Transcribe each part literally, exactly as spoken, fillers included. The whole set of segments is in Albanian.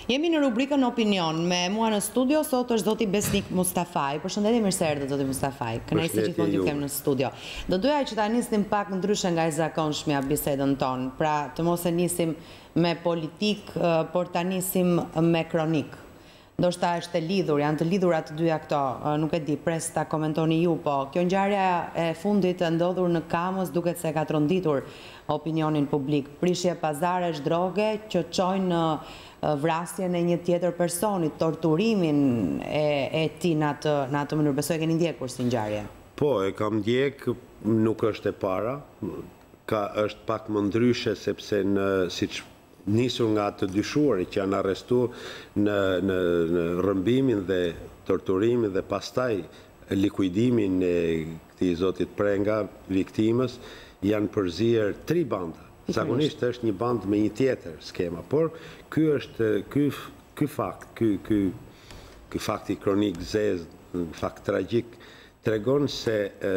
Jemi në rubrikën Opinion. Me mua në studio sot është zoti Besnik Mustafaj. Përshëndetje, mirë se erdhët zoti Mustafaj. Kënaqësi që gjithmonë ju kem në studio. Do doja që ta nisnim pak ndryshe nga e zakonshmja bisedën tonë. Pra, të mos e nisim me politik, por ta nisim me kronik. Ndoshta është e lidhur, janë të lidhura të dyja këto. Nuk e di, pres ta komentoni ju, po kjo ngjarja e fundit e ndodhur në Kamës duket se ka tronditur opinionin publik. Prishje pazaresh, droge që çojnë në vrasjen e një tjetër personi, torturimin e, e tij në atë në atë mënyrë. Besoj e keni ndjekur si ngjarje. Po, e kam ndjek, nuk është e para. Ka është pak më ndryshe sepse në siç nisur nga të dyshuarit që janë arrestuar në, në, në rrëmbimin dhe torturimin dhe pastaj likuidimin e këtij zotit Prenga, viktimës, janë përzier tri banda. Zakonisht është një band me një tjetër skema, por ky është ky ky fakt, ky ky ky fakti kronik zez, fakt tragjik, tregon se e,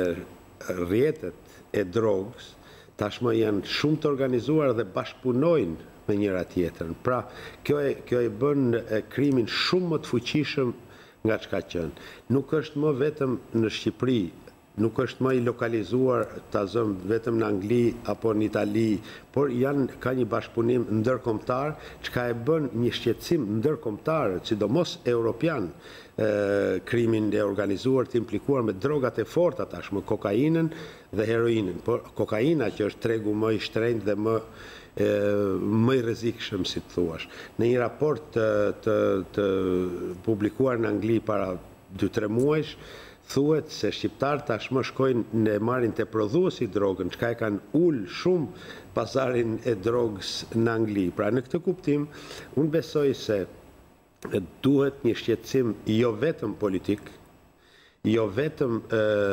rrjetet e drogës tashmë janë shumë të organizuar dhe bashkëpunojnë me njëra tjetrën. Pra, kjo e kjo e bën e, krimin shumë më të fuqishëm nga çka qenë. Nuk është më vetëm në Shqipëri, nuk është më i lokalizuar ta zëm vetëm në Angli apo në Itali, por janë ka një bashkëpunim ndërkombëtar, çka e bën një shqetësim ndërkombëtar, sidomos europian, e, krimin e organizuar të implikuar me drogat e forta tashmë, kokainën dhe heroinën. Por kokaina që është tregu më i shtrenjtë dhe më e, më i rrezikshëm, si të thuash. Në një raport të, të, të publikuar në Angli para dy tre muajsh, thuhet se shqiptarët tashmë shkojnë në marrin te prodhuesi drogën, çka e kanë ul shumë pazarin e drogës në Angli. Pra në këtë kuptim, unë besoj se duhet një shqetësim jo vetëm politik, jo vetëm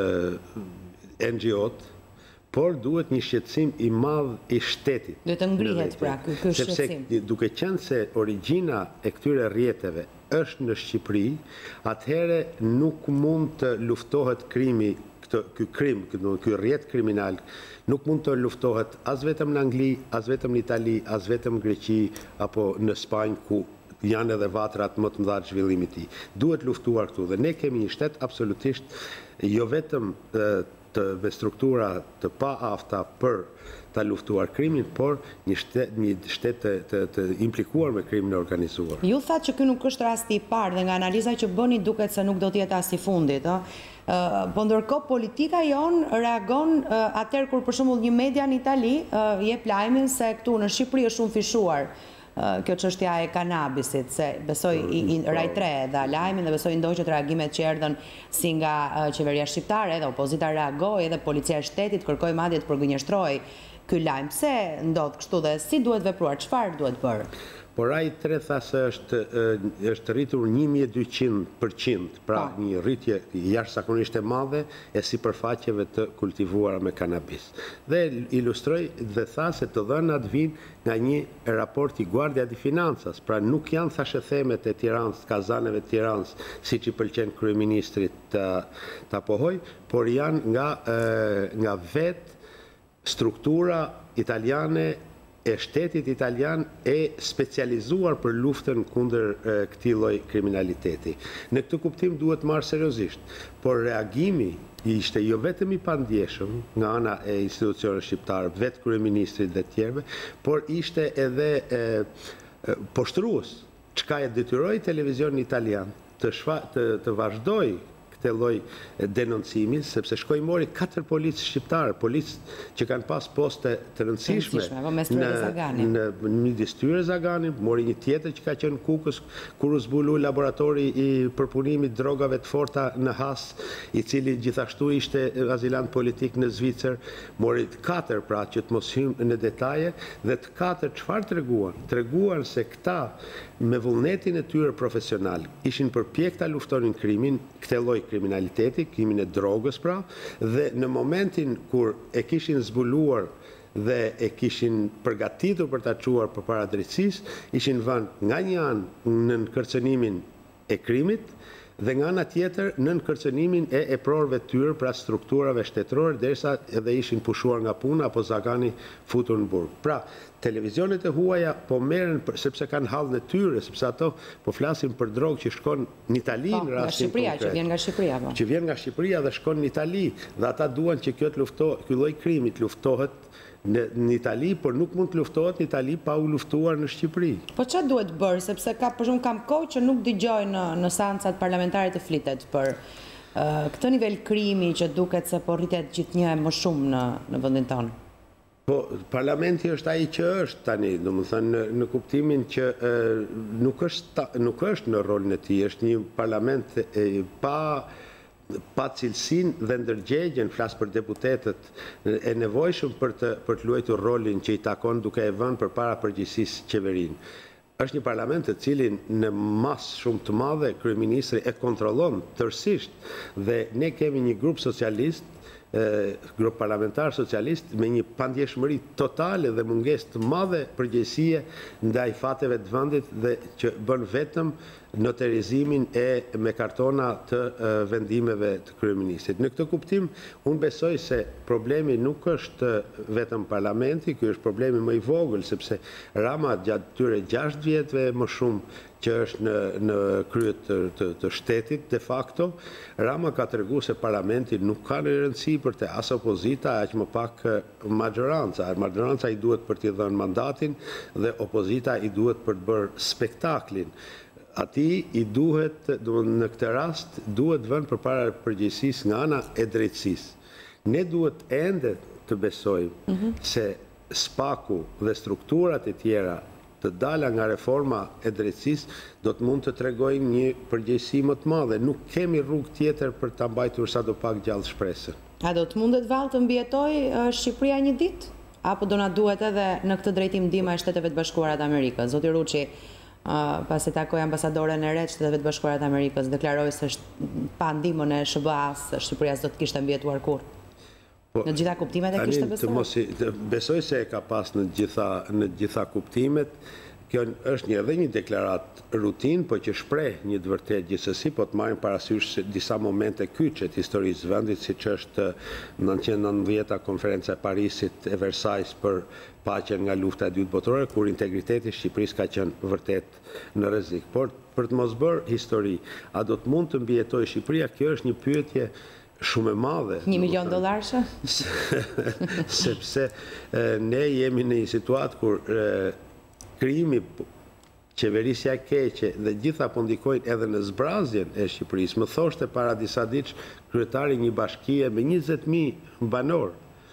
N G O-t, por duhet një shqetësim i madh i shtetit. Duhet të ngrihet pra ky shqetësim. Sepse duke qenë se origjina e këtyre rrjeteve është në Shqipëri, atëherë nuk mund të luftohet krimi, ky krim, ky rrjet kriminal, nuk mund të luftohet as vetëm në Angli, as vetëm në Itali, as vetëm në Greqi apo në Spanjë, ku janë edhe vatrat më të mëdha të zhvillimit të tij. Duhet luftuar këtu dhe ne kemi një shtet absolutisht jo vetëm të me struktura të paafta për ta luftuar krimin, por një shtet, një shtet të, të, të implikuar me krimin e organizuar. Ju thatë që ky nuk është rasti i parë dhe nga analiza që bëni duket se nuk do të jetë as i fundit, ëh. Uh, po ndërkohë politika jon reagon uh, atëherë kur për shembull një media në Itali uh, jep lajmin se këtu në Shqipëri është shumë fishuar kjo çështja e kanabisit, se besoj i, i Rai tre dha lajmin dhe besoj ndoqët reagimet që erdhën si nga uh, qeveria shqiptare, edhe opozita reagoi, edhe policia e shtetit kërkoi madje të përgënjeshtrojë ky lajm. Pse ndodh kështu dhe si duhet vepruar, çfarë duhet bërë? Por Rai tre tha se është, është rritur një mijë e dyqind përqind, pra pa. Një rritje jashtëzakonisht e madhe e sipërfaqeve të kultivuara me kanabis. Dhe ilustroi dhe tha se të dhënat vijnë nga një raport i Guardia di Finanzas, pra nuk janë thashë themet e Tiranës, kazaneve të Tiranës, siç i pëlqen kryeministrit të, të apohoj, por janë nga, nga vetë struktura italiane e shtetit italian e specializuar për luftën kundër këtij lloji kriminaliteti. Në këtë kuptim duhet marrë seriozisht, por reagimi ishte jo vetëm i pandjeshëm nga ana e institucioneve shqiptare, vetë kryeministrit dhe tjerëve, por ishte edhe e, e, poshtrues, çka e detyroi televizionin italian të, shfa, të, të vazhdoj këtë lloj denoncimi, sepse shkoi mori katër policë shqiptarë, policë që kanë pas poste të rëndësishme në, në midis tyre Zagani, mori një tjetër që ka qenë Kukës, kur u zbulu laboratori i përpunimit drogave të forta në Has, i cili gjithashtu ishte azilant politik në Zvicër, mori katër pra që të mos hym në detaje, dhe të katër çfarë treguan? Treguan se këta me vullnetin e tyre profesional ishin përpjek ta luftonin krimin, këtë lloj kriminaliteti, krimin e drogës pra, dhe në momentin kur e kishin zbuluar dhe e kishin përgatitur për ta çuar përpara drejtësisë, ishin vënë nga një anë në kërcënimin e krimit dhe nga ana tjetër nën kërcënimin e eprorëve të tyre pra strukturave shtetërore derisa edhe ishin pushuar nga puna apo zakani futur në burg. Pra, televizionet e huaja po merren sepse kanë hallën e tyre, sepse ato po flasin për drogë që shkon në Itali në rastin konkret. Që vjen nga Shqipëria, po. Që vjen nga Shqipëria dhe shkon në Itali, dhe ata duan që kjo të luftohet, ky lloj krimi të luftohet në, në Itali, por nuk mund të luftohet në Itali pa u luftuar në Shqipëri. Po çfarë duhet bërë, sepse ka për shumë kam kohë që nuk dëgjoj në në seancat parlamentare të flitet për uh, këtë nivel krimi që duket se po rritet gjithnjë më shumë në në vendin tonë. Po, parlamenti është ai që është tani, domethënë në, në kuptimin që e, nuk është ta, nuk është në rolin e tij, është një parlament e, pa pa cilësinë dhe ndërgjegjen, flas për deputetët e nevojshëm për të për të luajtur rolin që i takon duke e vënë përpara përgjegjësisë qeverinë. Është një parlament të cilin në masë shumë të madhe kryeministri e kontrollon tërësisht dhe ne kemi një grup socialist grup parlamentar socialist me një pandjeshmëri totale dhe mungesë të madhe përgjegjësie ndaj fateve të vendit dhe që bën vetëm noterizimin e me kartona të vendimeve të kryeministrit. Në këtë kuptim, unë besoj se problemi nuk është vetëm parlamenti, ky është problemi më i vogël, sepse Rama gjatë tyre gjashtë vjetëve më shumë që është në, në krye të, të, të shtetit, de facto, Rama ka tregu se parlamenti nuk ka në rëndësi për të as opozita, aq më pak maggioranca. Maggioranca i duhet për t'i dhënë mandatin dhe opozita i duhet për të bërë spektaklin. Ati i duhet, në këtë rast, duhet vënë përpara përgjegjësisë nga ana e drejtësisë. Ne duhet ende të besojmë mm-hmm. se spaku dhe strukturat e tjera të dala nga reforma e drejtësisë do të mund të tregojnë një përgjegjësi më të madhe. Nuk kemi rrugë tjetër për ta mbajtur sadopak gjallë shpresën. A do të mundet vallë të mbjetoj Shqipëria një ditë? Apo do na duhet edhe në këtë drejtim ndihma e Shteteve të Bashkuara të Amerikës? Zoti Ruçi, uh, pasi takoi ambasadoren e re të Shteteve të Bashkuara të Amerikës, deklaroi se pa ndihmën e S B A-s Shqipëria s'do të kishte mbjetuar kurrë. Po, në gjitha kuptimet e kishte besuar? Besoj se e ka pas në gjitha, në gjitha kuptimet. Kjo është një edhe një deklarat rutin, po që shpreh një të vërtet gjithsesi, po të marrim parasysh se disa momente kyçe të historisë vendit, siç është në nëntëqind e nëntëdhjetë konferenca e Parisit e Versailles për paqen nga lufta e dytë botërore, kur integriteti i Shqipërisë ka qenë vërtet në rrezik. Por për të mos bërë histori, a do të mund të mbijetojë Shqipëria? Kjo është një pyetje shumë e madhe. Një milion dollarëshë? Sepse ne jemi në një situatë kur krimi, qeverisja keqe dhe gjitha po ndikojnë edhe në zbrazjen e Shqipërisë. Më thoshte para disa ditësh kryetari një bashkie me njëzet mijë banor,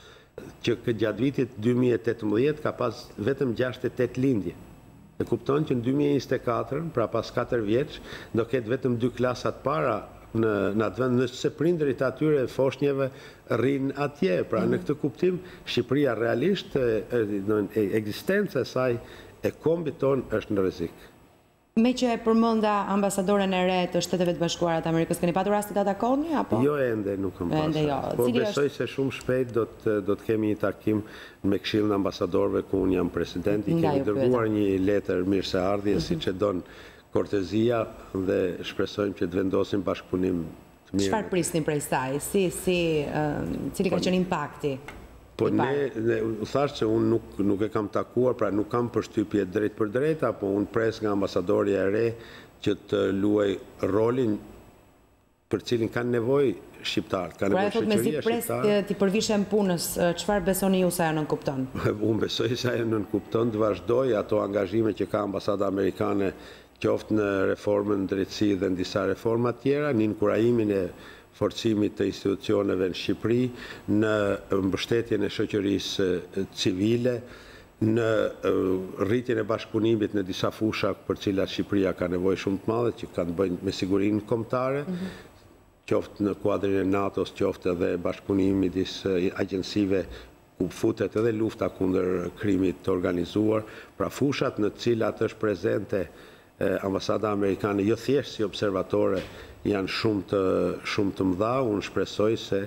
që gjatë vitit dy mijë e tetëmbëdhjetë ka pas vetëm gjashtëdhjetë e tetë lindje. E kupton që në dy mijë e njëzet e katër, pra pas katër vjeç, do ketë vetëm dy klasat para në, në atë vend, nëse prindërit atyre foshnjeve rrinë atje. Pra në këtë kuptim, Shqipëria realisht, ekzistenca e saj e kombit ton është në rrezik. Me që e përmenda ambasadoren e re të Shteteve të Bashkuara të Amerikës, keni patur rasti ta takoni apo? Jo, ende nuk kam pasur. Jo. Po besoj se shumë shpejt do të do të kemi një takim me Këshillin e Ambasadorëve ku un jam president, i kemi dërguar një letër mirëseardhje mm-hmm. siç e don kortezia dhe shpresojmë që të vendosim bashkëpunim të mirë. Çfarë prisnin prej saj? Si si uh, cili ka qenë impakti? Po ne, ne u thash se unë nuk, nuk e kam takuar, pra nuk kam përshtypje drejt për drejt, apo unë pres nga ambasadorja e re që të luaj rolin për cilin kanë nevojë shqiptarët, kanë nevojë shoqëria shqiptare. Pra e thot me si pres ti përvishem punës, çfarë besoni ju se ajo nën kupton? Unë besoj se ajo nën kupton të vazhdoj ato angazhime që ka ambasada amerikane, qoftë në reformën drejtësi dhe në disa reforma tjera, në inkurajimin e forcimit të institucioneve në Shqipëri, në mbështetjen e shoqërisë civile, në rritjen e bashkëpunimit në disa fusha për cilat Shqipëria ka nevojë shumë të madhe, që kanë të bëjnë me sigurinë kombëtare, mm-hmm. qoftë në kuadrin e NATO-s, qoftë edhe bashkëpunimi midis agjensive ku futet edhe lufta kundër krimit të organizuar, pra fushat në të cilat është prezente ambasada amerikane, jo thjesht si observatore, janë shumë të, shumë të mëdha. Unë shpresoj se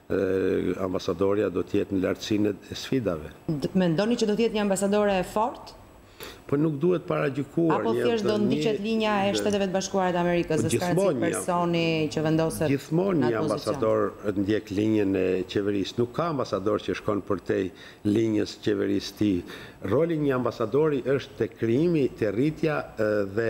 e, ambasadorja do të jetë në lartësinë e sfidave. Mendoni që do të jetë një ambasadore e fortë? Po nuk duhet paragjykuar. Apo thjesht do ndiqet linja e Shteteve të Bashkuara të Amerikës, dhe s'ka si personi që vendoset. Gjithmonë një ambasador ndjek linjën e qeverisë. Nuk ka ambasador që shkon përtej linjës qeverisë tij. Roli një ambasadori është te krijimi, te rritja dhe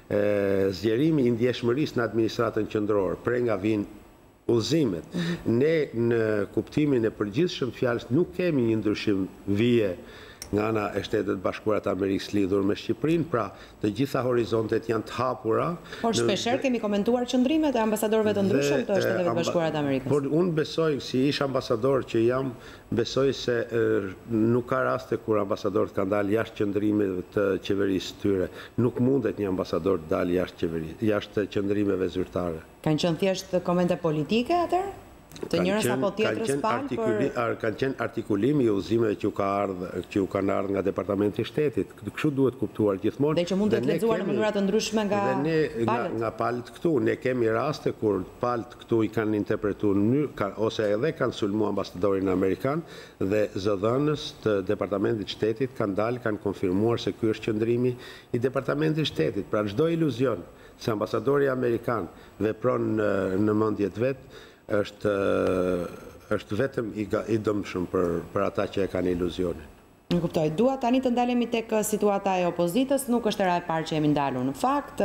zgjerimi i ndjeshmërisë në administratën qendrore, pre nga vinë udhëzimet. Ne në kuptimin e përgjithshëm fjalës nuk kemi një ndryshim vije nga ana e Shtetet Bashkuara të Amerikës lidhur me Shqipërinë, pra të gjitha horizontet janë të hapura. Por shpeshherë kemi komentuar qëndrimet e ambasadorëve të ndryshëm të Shteteve Bashkuara të Amerikës. Por unë besoj, si ish ambasador që jam, besoj se nuk ka raste kur ambasadorët kanë dalë jashtë qëndrimeve të qeverisë tyre. Nuk mundet një ambasador të dalë jashtë qeverisë, jashtë qëndrimeve zyrtare. Kanë qenë thjesht komente politike atëherë? Të njërës apo tjetrës palë për... Kanë qenë artikulimi i udhëzimeve që u kanë ardhur nga Departamenti i Shtetit. Kështu duhet kuptuar gjithmonë. Dhe që mund të lexuar në mënyra të ndryshme nga palët? Nga palët këtu. Ne kemi raste kur palët këtu i kanë interpretuar në mënyrë, ose edhe kanë sulmu ambasadorin amerikan, dhe zëdhënës të Departamentit të Shtetit kanë dalë, kanë konfirmuar se ky është qëndrimi i Departamentit të Shtetit. Pra çdo iluzion se ambasadori amerikan vepron në mendjet vet, është është vetëm i dëmshëm për për ata që e kanë iluzionin. Në kuptoj. Dua tani të ndalemi tek situata e opozitës, nuk është era e parë që jemi ndalur në fakt,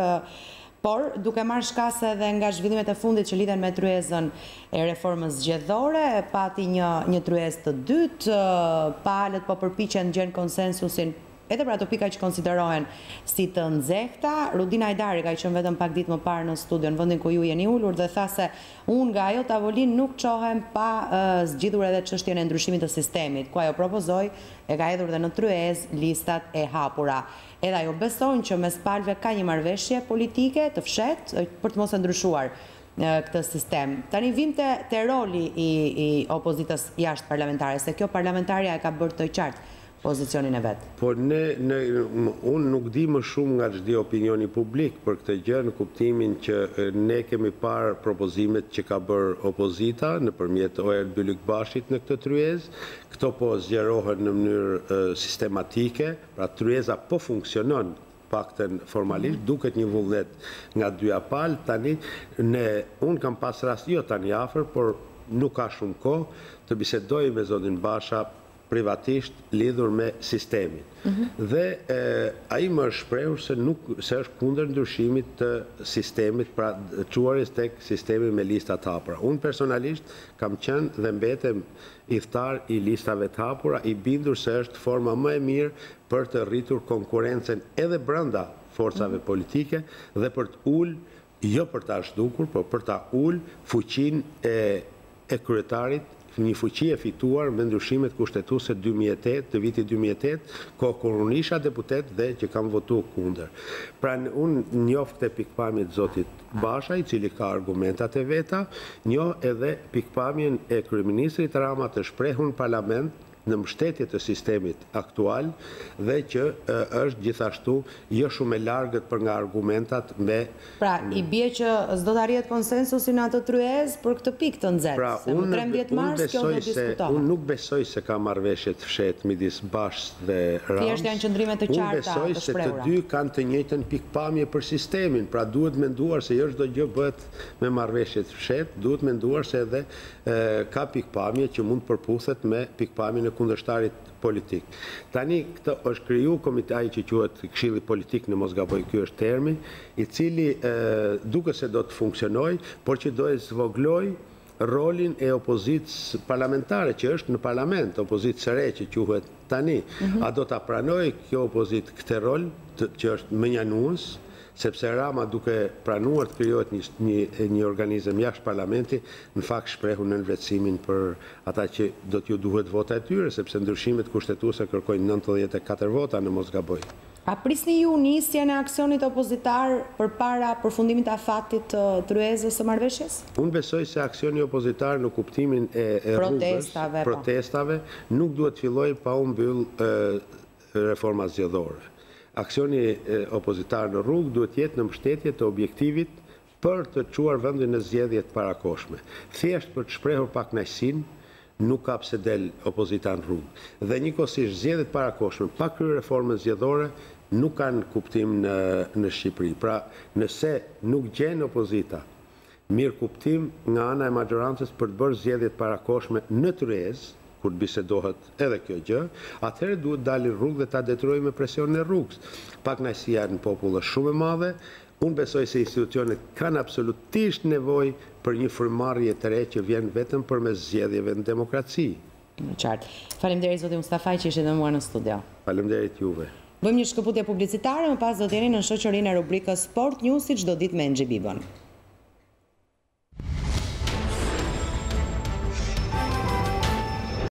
por duke marrë shkase edhe nga zhvillimet e fundit që lidhen me tryezën e reformës zgjedhore, pati një një tryezë të dytë, palët po përpiqen të gjejnë konsensusin edhe për ato pika që konsiderohen si të nxehta. Rudina Hajdari ka qenë vetëm pak ditë më parë në studio në vendin ku ju jeni ulur dhe tha se unë nga ajo tavolinë nuk çohem pa uh, zgjidhur edhe çështjen e ndryshimit të sistemit, ku ajo propozoi e ka hedhur dhe në tryezë listat e hapura. Edhe ajo beson që mes palëve ka një marrëveshje politike të fshehtë për të mos e ndryshuar këtë sistem. Tani vim te, te roli i, i opozitës jashtë parlamentare, se kjo parlamentarja e ka bërë të qartë pozicionin e vetë. Por ne, ne unë nuk di më shumë nga çdo opinioni publik për këtë gjë, në kuptimin që ne kemi parë propozimet që ka bërë opozita nëpërmjet Oer Bylykbashit në këtë tryezë. Këto po zgjerohen në mënyrë uh, sistematike, pra tryeza po funksionon pakten formalisht, duket një vullnet nga dyja palë. Tani ne unë kam pas rast jo tani afër, por nuk ka shumë kohë të bisedoj me zotin Basha privatisht lidhur me sistemin. Mm-hmm. Dhe e, ai më është shprehur se nuk se është kundër ndryshimit të sistemit, pra çuarjes tek sistemi me lista të hapura. Unë personalisht kam qenë dhe mbetem idhtar i listave të hapura, i bindur se është forma më e mirë për të rritur konkurrencën edhe brenda forcave mm-hmm. politike dhe për të ul, jo për ta zhdukur, por për ta ul fuqinë e, e kryetarit, një fuqi e fituar me ndryshimet kushtetuese dy mijë e tetë, të vitit dy mijë e tetë, kohë kur unë isha deputet dhe që kam votuar kundër. Pra unë njoh këtë pikpamje të zotit Basha, i cili ka argumentat e veta, njoh edhe pikpamjen e kryeministrit Rama të shprehur në parlament në mbështetje të sistemit aktual dhe që e, është gjithashtu jo shumë e largët për nga argumentat me... Pra, i bie që s'do të arrihet konsensusi në atë tryezë për këtë pikë të nxehtë, pra, se më trembëdhjetë mars kjo do diskutohet. Unë nuk besoj se ka marrëveshje të fshehtë midis Bashës dhe Ramës. Thjesht janë qëndrime të qarta të shprehura. Unë besoj se të dy kanë të njëjtën pikpamje për sistemin, pra duhet menduar se jo çdo gjë bëhet me marrëveshje të fshehtë, duhet menduar se edhe e, ka pikpamje që mund përputhet me pikpamjen e kundërshtarit politik. Tani këtë është kriju komiteti që quhet Këshilli Politik, në mos gaboj ky është termi, i cili e, duke se do të funksionojë, por që do të zvogloj rolin e opozitës parlamentare që është në parlament, opozitës së re që quhet tani. Mm-hmm. A do ta pranojë kjo opozitë këtë rol të, që është mënjanues? Sepse Rama duke pranuar të krijohet një, një, një organizëm jashtë parlamenti, në fakt shprehu në nënvetësimin për ata që do t'ju duhet vota e tyre, sepse ndryshimet kushtetuese kërkojnë nëntëdhjetë e katër vota, në mos gaboj. A prisni ju nisjen e aksionit opozitar përpara përfundimit të afatit të tryezës së marrëveshjes? Unë besoj se aksioni opozitar në kuptimin e, e protestave, rrugës, protestave, nuk duhet filloj pa u mbyll reforma zgjedhore. Aksioni opozitar në rrugë duhet jetë në mbështetje të objektivit për të çuar vendin në zgjedhjet parakoshme. Thjesht për të shprehur pakënaqësinë nuk ka pse del opozita në rrugë. Dhe njëkohësisht zgjedhjet parakohshme pa kryer reforma zgjedhore nuk kanë kuptim në, në Shqipëri. Pra, nëse nuk gjen opozita mirë kuptim nga ana e majorancës për të bërë zgjedhjet parakohshme në tryezë, kur bisedohet edhe kjo gjë, atëherë duhet dalë në rrugë dhe ta detyrojë me presionin e rrugës. Pakënaqësia në popull është shumë e madhe. Unë besoj se institucionet kanë absolutisht nevojë për një frymëmarrje të re që vjen vetëm përmes zgjedhjeve në demokraci. Qartë. Faleminderit zoti Mustafaj që ishte me mua në studio. Faleminderit juve. Bëjmë një shkëputje publicitare, më pas do të jeni në shoqërinë e rubrikës Sport News si çdo ditë me Enxhi Bibon.